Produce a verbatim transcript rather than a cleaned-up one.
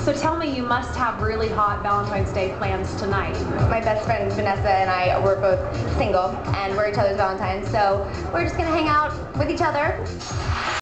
So tell me, you must have really hot Valentine's Day plans tonight. My best friend Vanessa and I, we're both single and we're each other's Valentines, so we're just gonna hang out with each other.